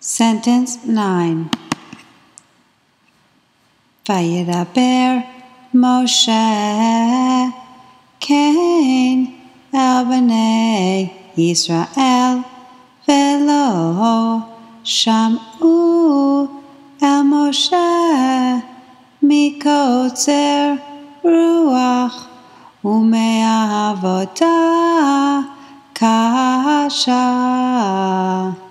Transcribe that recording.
Sentence 9. Vaeira Moshe Cain el bnei Yisrael velo sham'u el Moshe mikotzer ruach ume'avodah kasha.